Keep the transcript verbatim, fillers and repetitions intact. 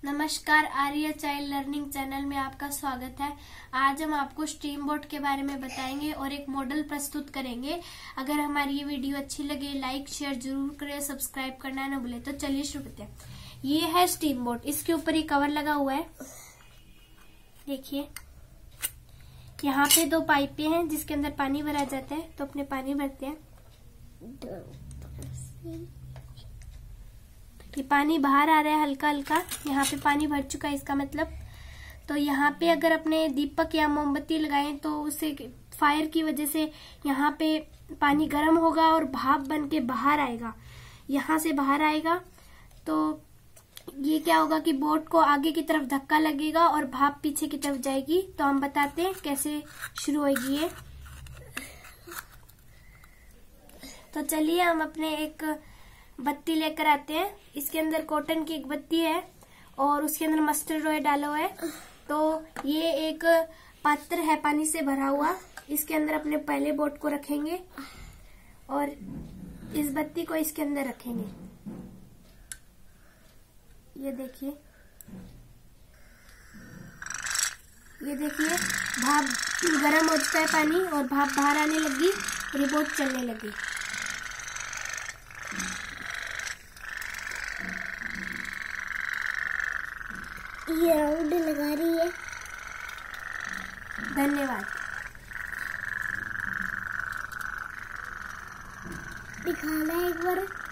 नमस्कार, आर्य child learning channel में आपका स्वागत है। आज हम आपको स्टीम बोट के बारे में बताएंगे और एक मॉडल प्रस्तुत करेंगे। अगर हमारी ये वीडियो अच्छी लगे लाइक शेयर जरूर करें, सब्सक्राइब करना ना भूले। तो चलिए शुरू करते हैं। ये है स्टीम बोट, इसके ऊपर ये कवर लगा हुआ है। देखिए यहाँ पे दो पाइपें हैं जिसके अंदर पानी भरा जाता है। तो अपने पानी भरते हैं। ये पानी बाहर आ रहा है हल्का हल्का, यहाँ पे पानी भर चुका है इसका मतलब। तो यहाँ पे अगर अपने दीपक या मोमबत्ती लगाएं तो उससे फायर की वजह से यहाँ पे पानी गर्म होगा और भाप बन के बाहर आएगा, यहाँ से बाहर आएगा। तो ये क्या होगा कि बोट को आगे की तरफ धक्का लगेगा और भाप पीछे की तरफ जाएगी। तो हम बताते हैं कैसे शुरू होगी ये। तो चलिए हम अपने एक बत्ती लेकर आते हैं। इसके अंदर कॉटन की एक बत्ती है और उसके अंदर मस्टर्ड ऑयल डाला हुआ है। तो ये एक पात्र है पानी से भरा हुआ, इसके अंदर अपने पहले बोट को रखेंगे और इस बत्ती को इसके अंदर रखेंगे। ये देखिए, ये देखिए भाप गर्म हो चुका है पानी और भाप बाहर आने लगी और ये बोट चलने लगी। ये राउंड लगा रही है। धन्यवाद। दिखाना एक बार।